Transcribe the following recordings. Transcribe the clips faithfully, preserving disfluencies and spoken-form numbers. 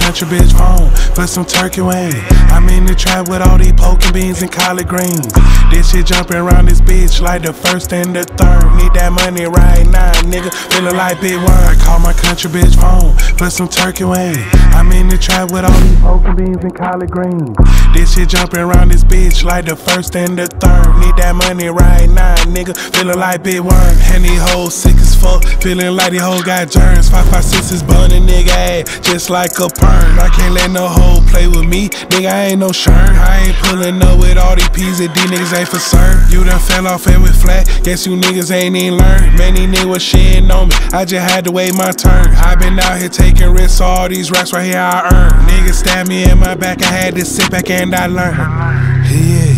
country bitch phone for some turkey wings. I'm in the trap with all these poking beans and collard greens. This shit jumping around this bitch like the first and the third. Need that money right now, nigga. Feeling like big word. I call my country bitch phone for some turkey wings. I'm in the trap with all these poking beans and collard greens. This shit jumping around this bitch like the first and the third. Need that money right now, nigga. Feeling like big word. And these hoes sick as fuck. Feeling like these hoes got germs. Five five six is burning nigga ass just like a perm. I can't let no hoe play with me, nigga. I ain't no shirt. I ain't pulling up with all these P's that these niggas ain't for certain. You done fell off and with flat. Guess you niggas ain't even learned. Many niggas was shitting on me. I just had to wait my turn. I been out here taking risks. All these racks right here I earn. Niggas stabbed me in my back. I had to sit back and I learned. Yeah.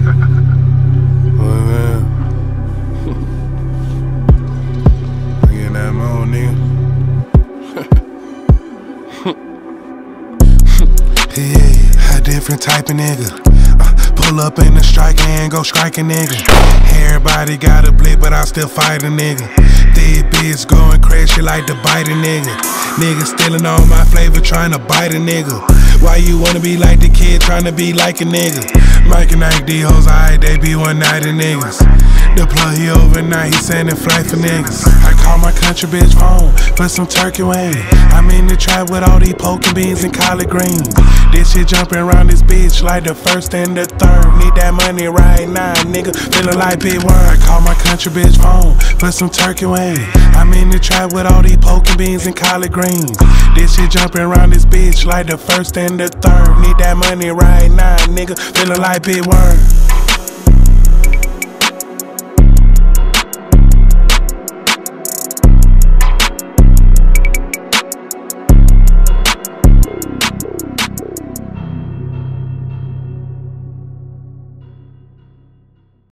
Yeah, a different type of nigga. Uh, pull up in the striker and go strike a nigga. Everybody got a blick, but I still fight a nigga. Dead bitch going crazy like to bite a nigga. Niggas stealing all my flavor, trying to bite a nigga. Why you wanna be like the kid, trying to be like a nigga? Mike and Ike, these hoes, alright, they be one night of niggas. The plug, he overnight, he sending flight for niggas. I call my country bitch phone for some turkey wings. I'm in the trap with all these poking beans and collard greens. This shit jumping around this bitch like the first and the third. Need that money right now, nigga. Feeling like big word. I call my country bitch phone for some turkey wings. I'm in the trap with all these poking beans and collard greens. This shit jumping around this bitch like the first and the third. Need that money right now, nigga. Feeling like big word.